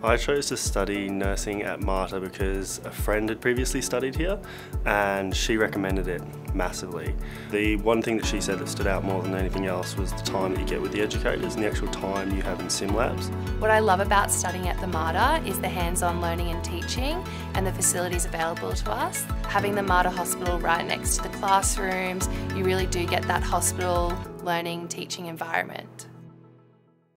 I chose to study nursing at Mater because a friend had previously studied here and she recommended it massively. The one thing that she said that stood out more than anything else was the time that you get with the educators and the actual time you have in sim labs. What I love about studying at the Mater is the hands-on learning and teaching and the facilities available to us. Having the Mater Hospital right next to the classrooms, you really do get that hospital learning, teaching environment.